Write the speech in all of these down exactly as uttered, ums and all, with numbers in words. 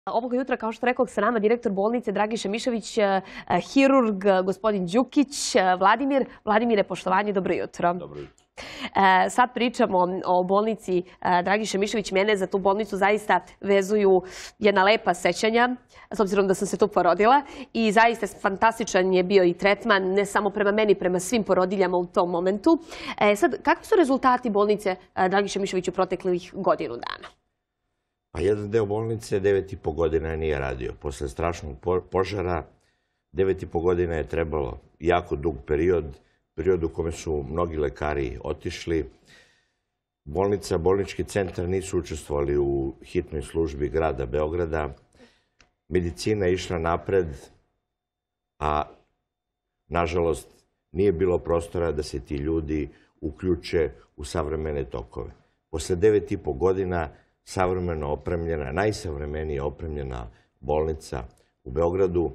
Ovoga jutra, kao što rekao, sa nama direktor bolnice Dragiša Mišović, hirurg gospodin Đukić. Vladimir, Vladimire, poštovanje, dobro jutro. Dobro jutro. Sad pričamo o bolnici Dragiša Mišović. Mene za tu bolnicu zaista vezuju jedna lepa sećanja, s obzirom da sam se tu porodila. I zaista fantastičan je bio i tretman, ne samo prema meni, prema svim porodiljama u tom momentu. Sad, kakvi su rezultati bolnice Dragiša Mišović u proteklih godinu dana? Pa jedan deo bolnice devet i po godina nije radio. Posle strašnog požara, devet i po godina je trebalo jako dug period, period u kome su mnogi lekari otišli. Bolnica, bolnički centar nisu učestvovali u hitnoj službi grada Beograda. Medicina je išla napred, a nažalost nije bilo prostora da se ti ljudi uključe u savremene tokove. Posle devet i po godina savremeno opremljena, najsavremenije opremljena bolnica u Beogradu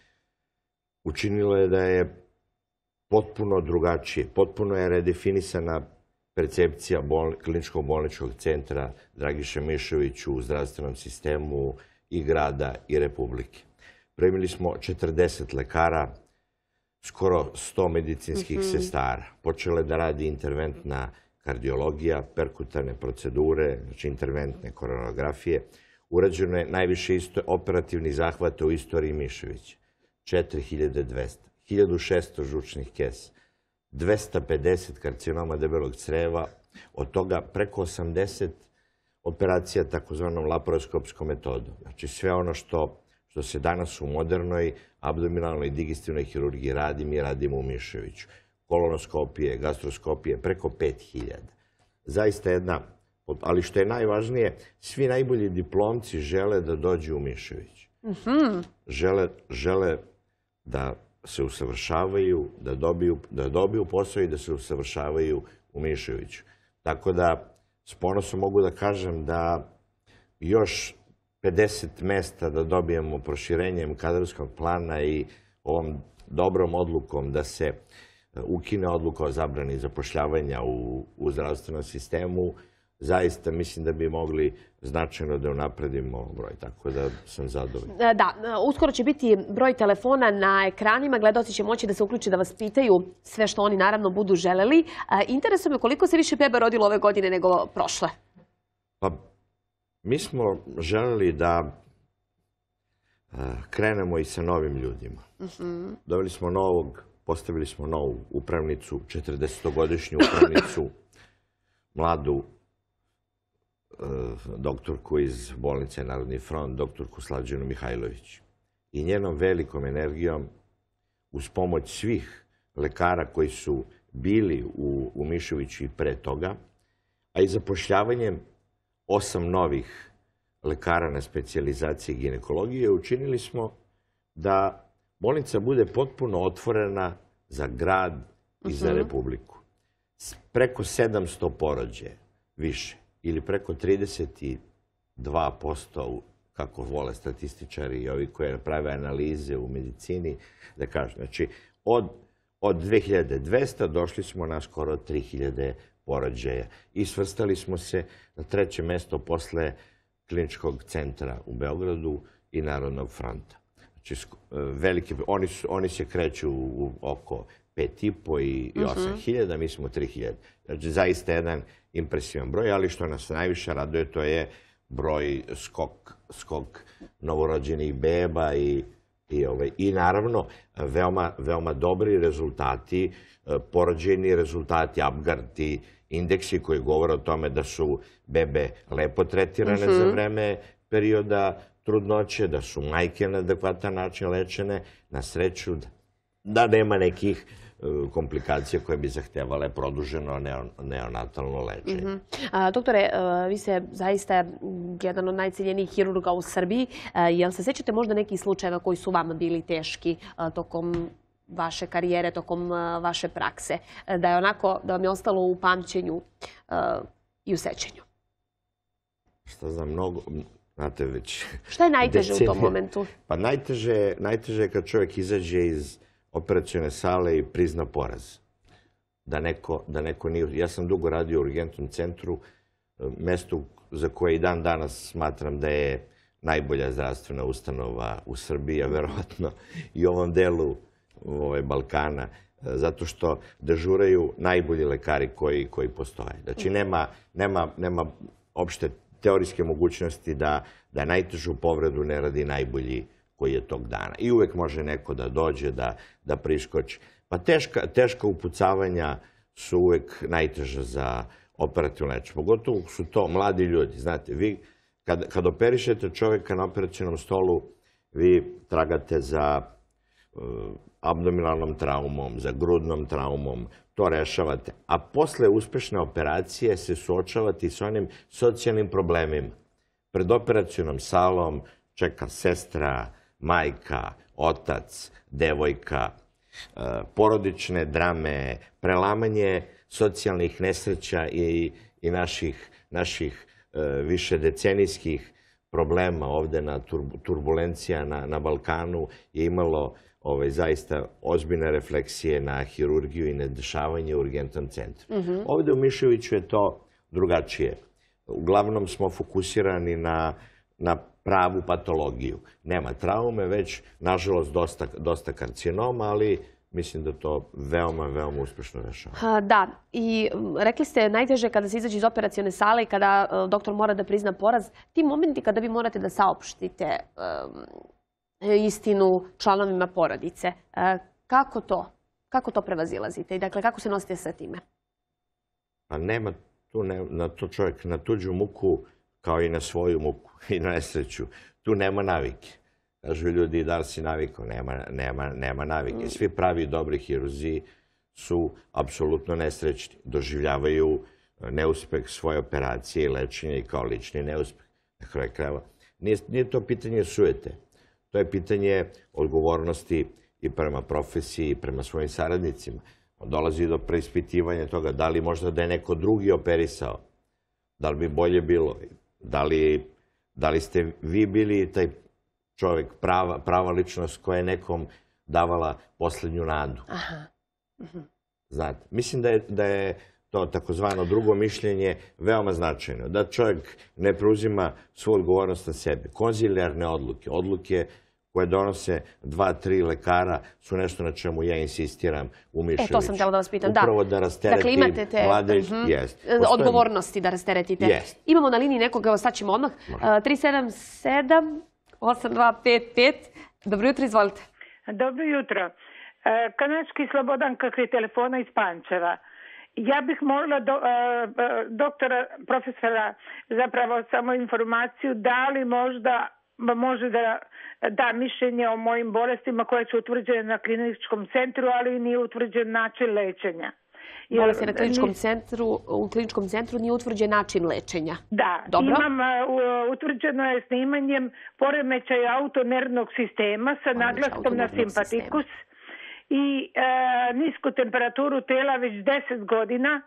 učinilo je da je potpuno drugačije, potpuno je redefinisana percepcija kliničkog bolničkog centra Dragiša Mišović u zdravstvenom sistemu i grada i Republike. Primili smo četrdeset lekara, skoro sto medicinskih sestara. Počela je da radi interventna kardiologija, perkutarne procedure, znači interventne koronografije. Urađeno je najviše operativnih zahvata u istoriji Mišovića. četiri hiljade dvesta, hiljadu šesto žučnih kesa, dvesta pedeset karcinoma debelog creva, od toga preko osamdeset operacija takozvanom laparoskopskom metodom. Znači sve ono što, što se danas u modernoj abdominalnoj i digestivnoj hirurgiji radi, mi radimo u Mišoviću. Kolonoskopije, gastroskopije, preko pet hiljada. Zaista jedna, ali što je najvažnije, svi najbolji diplomci žele da dođu u Mišović. Žele, žele da se usavršavaju, da dobiju, da dobiju posao i da se usavršavaju u Mišoviću. Tako da s ponosom mogu da kažem da još pedeset mesta da dobijemo proširenjem kadrovskog plana i ovom dobrom odlukom da se ukine odluka o zabrani zapošljavanja u, u zdravstvenom sistemu, zaista mislim da bi mogli značajno da unapredimo broj, tako da sam zadovoljan. Da, uskoro će biti broj telefona na ekranima, gledaoci će moći da se uključe da vas pitaju sve što oni naravno budu želeli. Interesuje me koliko se više beba rodilo ove godine nego prošle? Pa, mi smo želeli da krenemo i sa novim ljudima. Doveli smo novog, postavili smo novu upravnicu, četrdesetogodišnju upravnicu, mladu doktorku iz bolnice Narodni front, doktorku Slađanu Mihajlović. I njenom velikom energijom, uz pomoć svih lekara koji su bili u, u Mišoviću i pre toga, a i zapošljavanjem osam novih lekara na specijalizaciji ginekologije, učinili smo da bolnica bude potpuno otvorena za grad i za Republiku. Preko sedamsto porođaja više, ili preko trideset dva posto, kako vole statističari i ovi koji prave analize u medicini, da kažem. Znači, od, od dve hiljade dvesta došli smo na skoro tri hiljade porođaja i svrstali smo se na treće mesto posle kliničkog centra u Beogradu i Narodnog fronta. Znači, velike, oni, su, oni se kreću u oko pet i po i osam hiljada, mi smo tri hiljade. Znači, zaista jedan impresivan broj, ali što nas najviše raduje, to je broj skok, skok novorođenih beba i, i, ovaj, i naravno veoma, veoma dobri rezultati, porođeni rezultati, Apgar, ti indeksi koji govore o tome da su bebe lepo tretirane za vreme perioda trudnoće, da su majke na adekvatan način lečene, na sreću da nema nekih komplikacije koje bi zahtevale produženo neonatalno lečenje. Doktore, vi ste zaista jedan od najcenjenijih hirurga u Srbiji. Jel se sećate možda nekih slučajeva koji su vama bili teški tokom vaše karijere, tokom vaše prakse? Da je onako, da vam je ostalo u pamćenju i u sećanju? Šta znam, mnogo... Znate, već... Šta je najteže u tom momentu? Pa najteže, najteže je kad čovjek izađe iz operacione sale i prizna poraz. Da neko, da neko nije... Ja sam dugo radio u urgentnom centru, mestu za koje i dan danas smatram da je najbolja zdravstvena ustanova u Srbiji, a verovatno i u ovom delu Balkana, zato što dežuraju najbolji lekari koji postoje. Znači, nema opšte teorijske mogućnosti da najtežu povredu ne radi najbolji koji je tog dana. I uvek može neko da dođe, da priskoči. Pa teška upucavanja su uvek najteža za operativno lečenje. Pogotovo su to mladi ljudi. Znate, vi kad operišete čovjeka na operacionom stolu, vi tragate za abdominalnom traumom, za grudnom traumom, to rešavate. A posle uspešne operacije se suočavate i s onim socijalnim problemima. Pred operacionom salom čeka sestra, majka, otac, devojka, porodične drame, prelamanje socijalnih nesreća i naših višedecenijskih problema ovde na turbulencija na Balkanu je imalo zaista ozbiljne refleksije na hirurgiju i na dešavanje u urgentnom centru. Ovde u Miševiću je to drugačije. Uglavnom smo fokusirani na pravu patologiju. Nema traume, već, nažalost, dosta karcinoma, ali mislim da to veoma, veoma uspešno rešava. Da, i rekli ste najteže kada se izađe iz operacione sale i kada doktor mora da prizna poraz. Ti momenti kada vi morate da saopštite istinu članovima porodice, kako to? Kako to prevazilazite? I dakle, kako se nosite sa time? Pa nema tu na to čovjek, na tuđu muku kao i na svoju muku i na nesreću. Tu nema navike. Kažu ljudi, da li si navikao? Nema navike. Svi pravi i dobri hirurzi su apsolutno nesrećni. Doživljavaju neuspeh svoje operacije i lečenja i kao lični neuspeh. Na kraju krajeva. Nije to pitanje sujete. To je pitanje odgovornosti i prema profesiji i prema svojim saradnicima. Dolazi do preispitivanja toga da li možda da je neko drugi operisao. Da li bi bolje bilo? Da li ste vi bili taj čovjek, prava ličnost koja je nekom davala poslednju nadu. Znate, mislim da je to takozvano drugo mišljenje veoma značajno. Da čovjek ne preuzima svu odgovornost na sebe. Konzilijarne odluke, odluke koje donose dva, tri lekara su nešto na čemu ja insistiram u Miševiću. E, to sam htjela da vas pitam, da. Upravo da rasteretim vladajući. Odgovornosti da rasteretite. Imamo na liniji nekog, evo sad ćemo odmah, tri sedam sedam osam dva pet pet. Dobro jutro, izvolite. Dobro jutro. Kanački Slobodan kakvi telefona iz Pančeva. Ja bih molila doktora, profesora, zapravo samo informaciju da li možda može da da mišljenje o mojim bolestima koje su utvrđene na kliničkom centru, ali nije utvrđen način lečenja. Bolesti na kliničkom centru, u kliničkom centru nije utvrđen način lečenja. Da, imam, utvrđeno je snimanjem poremećaja autonervnog sistema sa naglaskom na simpatikus i nisku temperaturu tela već deset godina.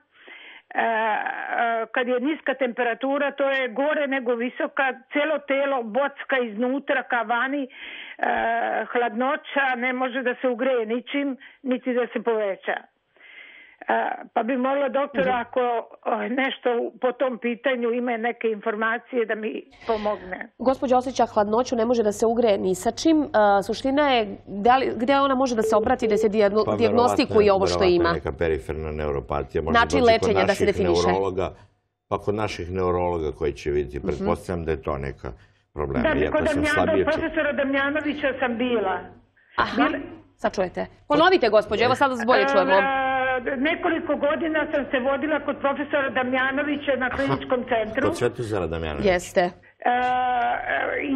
Kad je niska temperatura, to je gore nego visoka, celo telo bocka iznutra ka vani, hladnoća, ne može da se ugreje ničim, niti da se poveća. Pa bi molila doktora ako nešto po tom pitanju ima neke informacije da mi pomogne. Gospođa osjeća hladnoću, ne može da se ugreje ni sa čim. Suština je gde ona može da se obrati da se dijagnostikuje ovo što ima. Pa verovatno neka periferna neuropatija. Način lečenja da se definiše. Pa kod naših neurologa koji će vidjeti, pretpostavljam da je to neka problema. Da, kod profesora Damjanovića sam bila. Aha, sad čujete. Ponovite, gospođo, evo sad vas bolje čujemo. Nekoliko godina sam se vodila kod profesora Damjanovića na kliničkom centru. Kod Svetozara Damjanovića? Jeste. I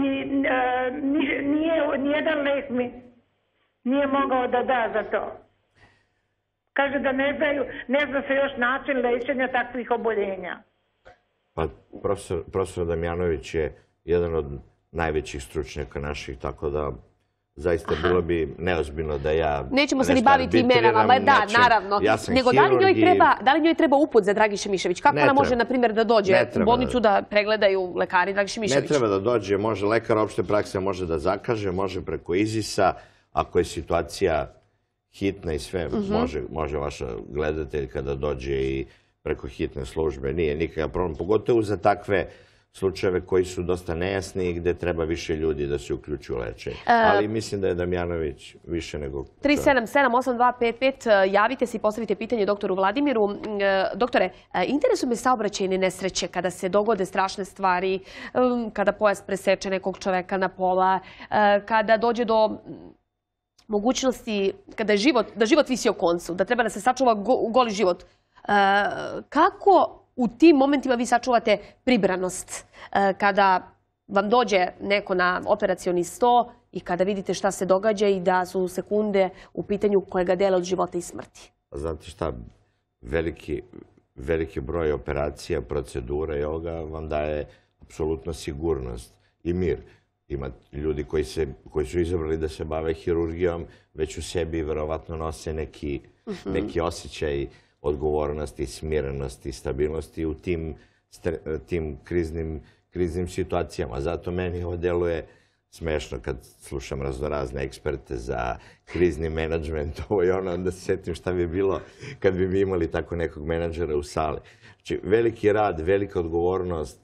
nijedan lek mi nije mogao da da za to. Kaže da ne znaju, ne zna se još način lečenja takvih oboljenja. Pa profesor Damjanović je jedan od najvećih stručnjaka naših, tako da zaista bilo bi neozbiljno da ja... Nećemo se ni baviti imenama, da, naravno. Nego da li njoj treba uput za Dragiša Mišević? Kako ona može, na primjer, da dođe u bolnicu da pregledaju lekari Dragiša Mišević? Ne treba da dođe, može lekar opšte prakse, može da zakaže, može preko izisa, ako je situacija hitna i sve, može vaša gledateljka da dođe i preko hitne službe. Nije nikakav problem, pogotovo za takve slučajeve koji su dosta nejasni i gde treba više ljudi da se uključu u lečenje. Ali mislim da je Damjanović više nego... tri sedam sedam osam dva pet pet, javite se i postavite pitanje doktoru Vladimiru. Doktore, interesuju me saobraćajne nesreće kada se dogode strašne stvari, kada pojas preseče nekog čoveka na pola, kada dođe do mogućnosti, kada je život, da život visi o koncu, da treba da se sačuva goli život. Kako u tim momentima vi sačuvate pribranost kada vam dođe neko na operacioni sto i kada vidite šta se događa i da su sekunde u pitanju koje ga dele od života i smrti? Znate šta, veliki, veliki broj operacija, procedura i ovoga vam daje apsolutno sigurnost i mir. Ima ljudi koji, se, koji su izabrali da se bave hirurgijom, već u sebi verovatno nose neki, uh-huh. neki osjećaj odgovornosti, smirenosti, stabilnosti u tim, tim kriznim, kriznim situacijama. Zato meni ovo deluje smešno kad slušam raznorazne eksperte za krizni menadžment, ovo i ono, onda se sjetim šta bi bilo kad bi mi imali tako nekog menadžera u sali. Znači, veliki rad, velika odgovornost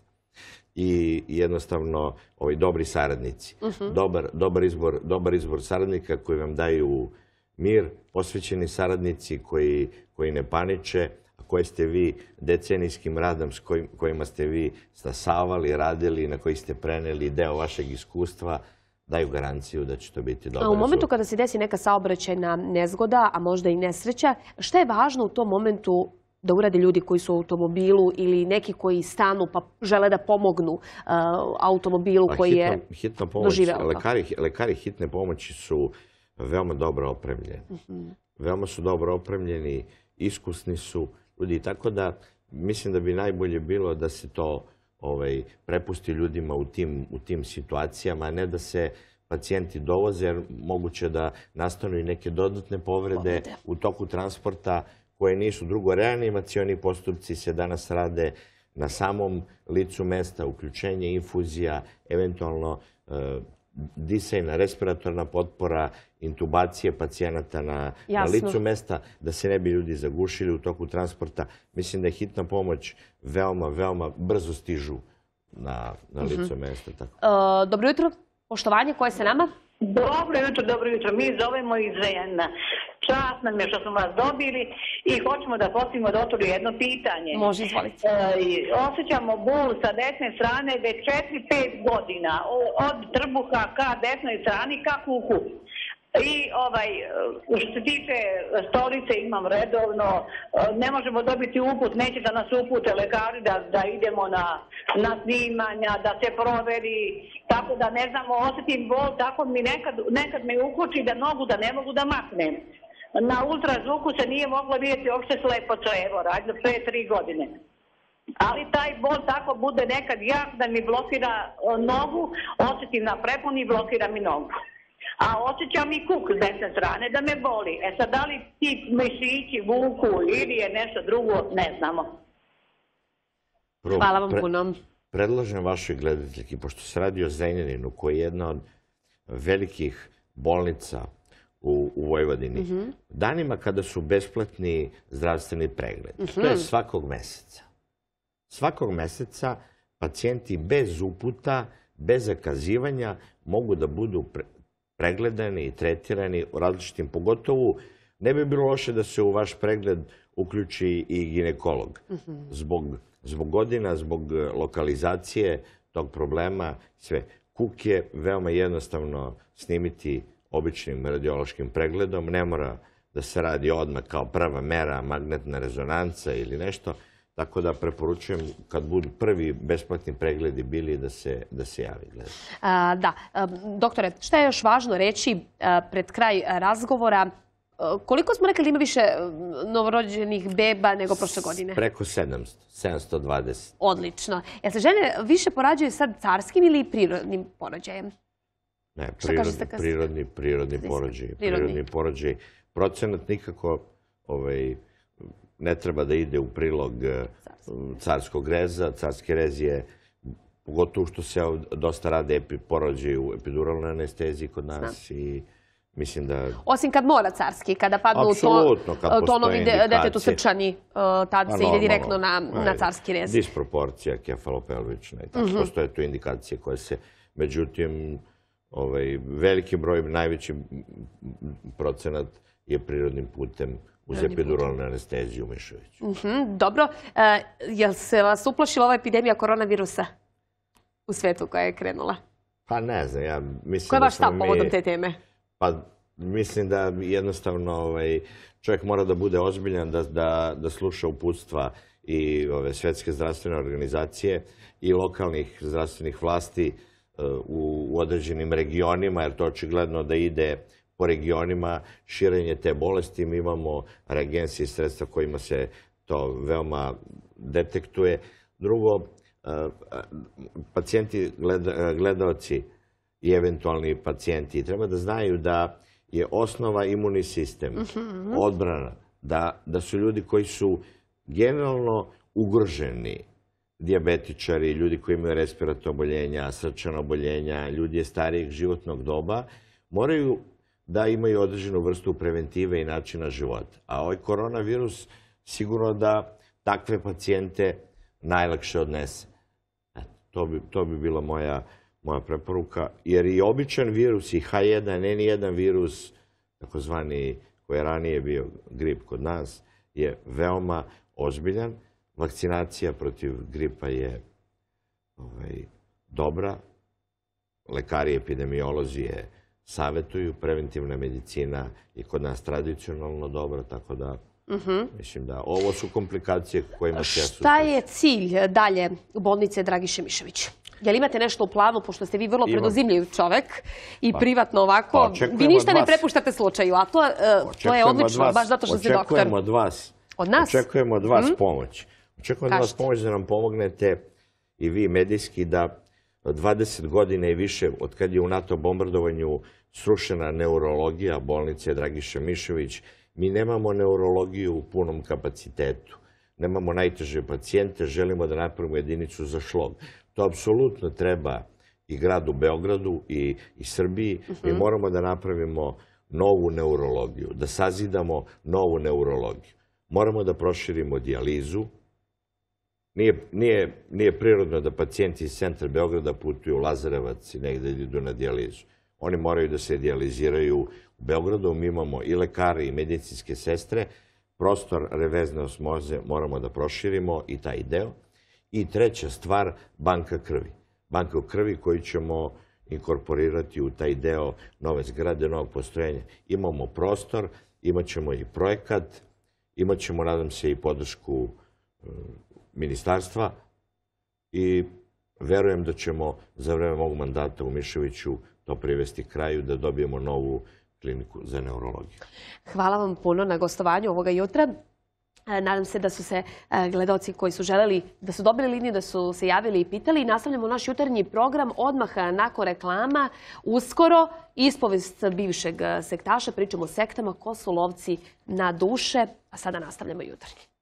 i jednostavno ovi dobri saradnici. Uh-huh. Dobar, dobar, izbor, dobar izbor saradnika koji vam daju mir, posvećeni saradnici koji, koji ne paniče, a koje ste vi decenijskim radom s kojim, kojima ste vi stasavali, radili, na koji ste preneli deo vašeg iskustva, daju garanciju da će to biti dobro. A u momentu kada se desi neka saobraćajna nezgoda, a možda i nesreća, šta je važno u tom momentu da urade ljudi koji su u automobilu ili neki koji stanu pa žele da pomognu uh, automobilu koji hitno, je hitna pomoć, doživeo? Lekari, lekari hitne pomoći su veoma dobro opremljeni. Uh-huh. Veoma su dobro opremljeni, iskusni su ljudi. Tako da mislim da bi najbolje bilo da se to ovaj, prepusti ljudima u tim, u tim situacijama, a ne da se pacijenti dovoze, jer moguće da nastanu i neke dodatne povrede, povrede. u toku transporta koje nisu. Drugo, reanimacioni postupci se danas rade na samom licu mesta, uključenje infuzija, eventualno e, disajna, respiratorna potpora, intubacije pacijenata na, na licu mesta, da se ne bi ljudi zagušili u toku transporta. Mislim da je hitna pomoć veoma, veoma brzo stižu na, na licu uh-huh. mesta. Tako. Uh, dobro jutro, poštovanje, koje se nama? Dobro jutro, dobro jutro. Mi zovemo iz Zrenjanina. Čast nam je što smo vas dobili i hoćemo da postavimo doktoru jedno pitanje. Može, izvolite. E, osjećamo bol sa desne strane već četiri pet godina. Od trbuha ka desnoj strani ka kuku. I ovaj, što se tiče stolice imam redovno, ne možemo dobiti uput, neće da nas upute lekari da, da idemo na, na snimanja, da se proveri, tako da ne znamo, osjetim bol, tako mi nekad, nekad me ukoči da nogu da ne mogu da maknem. Na ultrazvuku se nije moglo vidjeti uopšte slepoca, evo, rađe pre tri godine. Ali taj bol tako bude nekad jak da mi blokira nogu, osjetim na prepon i blokira mi nogu. A osjećam i kuk s desne strane da me boli. E sad, da li ti mišići vuku ili je nešto drugo, ne znamo. Hvala vam puno. Predlažem vašoj gledateljki, pošto se radi o Zrenjaninu, koji je jedna od velikih bolnica u, u Vojvodini, uh-huh. danima kada su besplatni zdravstveni pregled. Uh-huh. To je svakog meseca. Svakog meseca pacijenti bez uputa, bez zakazivanja mogu da budu pre pregledani i tretirani u različitim, pogotovo ne bi bilo loše da se u vaš pregled uključi i ginekolog. Uh-huh. Zbog, zbog godina, zbog lokalizacije tog problema, sve. Kuk je veoma jednostavno snimiti običnim radiološkim pregledom. Ne mora da se radi odmah kao prva mera magnetna rezonanca ili nešto. Tako da preporučujem kad budu prvi besplatni pregledi bili da se, da se javi. A, da. A, doktore, šta je još važno reći a, pred kraj razgovora? A, koliko smo rekli da ima više novorođenih beba nego prošle godine? Preko sedamsto, sedamsto dvadeset. Odlično. Ja se žene više porađaju sad carskim ili prirodnim porođajem? Ne, prirodni, prirodni, prirodni porođaj. Prirodni porođaj. Procenat nikako ovaj, ne treba da ide u prilog carskog reza. Carski rez je, pogotovo što se dosta rade porođaj u epiduralnoj anesteziji kod nas i mislim da... Osim kad mora carski, kada padnu Apsolutno, kad postoje tonovi indikacije. detetu srčani, tad se ide direktno na carski rez. Disproporcija kefalopelvična i tako. Postoje tu indikacije koje se... Međutim, veliki broj, najveći procenat je prirodnim putem uz epiduralnu anesteziju u Miševiću. Dobro. Je li se vas uplašila ova epidemija koronavirusa u svetu koja je krenula? Pa ne znam, ja mislim... Ko je vaš stav povodom te teme? Pa mislim da jednostavno čovjek mora da bude ozbiljan, da sluša uputstva i Svjetske zdravstvene organizacije i lokalnih zdravstvenih vlasti u određenim regionima, jer to očigledno da ide po regionima širenje te bolesti. Mi imamo reagense i sredstva kojima se to veoma detektuje. Drugo, pacijenti, gledaoci i eventualni pacijenti treba da znaju da je osnova imunni sistem, odbrana, da su ljudi koji su generalno ugroženi, dijabetičari, ljudi koji imaju respiratorna oboljenja, srčana oboljenja, ljudi starijeg životnog doba, moraju da imaju određenu vrstu preventive i načina života. A ovaj koronavirus sigurno da takve pacijente najlakše odnese. To bi bila moja preporuka. Jer i običan virus, i ha jedan, en jedan virus, takozvani koji je ranije bio grip kod nas, je veoma ozbiljan. Vakcinacija protiv gripa je dobra. Lekari i epidemiolozi je savjetuju. Preventivna medicina je kod nas tradicionalno dobra, tako da mislim da ovo su komplikacije kojima se ja susrećem. Šta je cilj dalje u bolnice Dragiše Mišević? Je li imate nešto u planu, pošto ste vi vrlo preduzimljiv čovek i privatno ovako, vi ništa ne prepuštate slučaju, a to je odlično, baš zato što ste doktor. Očekujemo od vas. Od nas? Očekujemo od vas pomoć. Očekujemo od vas pomoć da nam pomognete i vi medijski da dvadeset godine i više od kad je u NATO bombardovanju srušena neurologija bolnice Dragiše Mišević, mi nemamo neurologiju u punom kapacitetu. Nemamo najteže pacijente, želimo da napravimo jedinicu za šlog. To apsolutno treba i gradu Beogradu i Srbiji. Mi moramo da napravimo novu neurologiju, da sazidamo novu neurologiju. Moramo da proširimo dijalizu. Nije prirodno da pacijenti iz centra Beograda putuju u Lazarevac i negde idu na dijalizu. Oni moraju da se dijaliziraju u Beogradu. Mi imamo i lekare i medicinske sestre. Prostor reverzne osmoze moramo da proširimo i taj deo. I treća stvar, banka krvi. Banka krvi koju ćemo inkorporirati u taj deo nove zgrade, novog postrojenja. Imamo prostor, imat ćemo i projekat, imat ćemo, nadam se, i podršku ministarstva i verujem da ćemo za vreme mog mandata u Miševiću to privesti kraju, da dobijemo novu kliniku za neurologiju. Hvala vam puno na gostovanju ovoga jutra. Nadam se da su se gledalci koji su želeli, da su dobili liniju, da su se javili i pitali. Nastavljamo naš jutarnji program odmah nakon reklama. Uskoro ispovest bivšeg sektaša, pričamo o sektama, ko su lovci na duše, a sada nastavljamo jutarnji.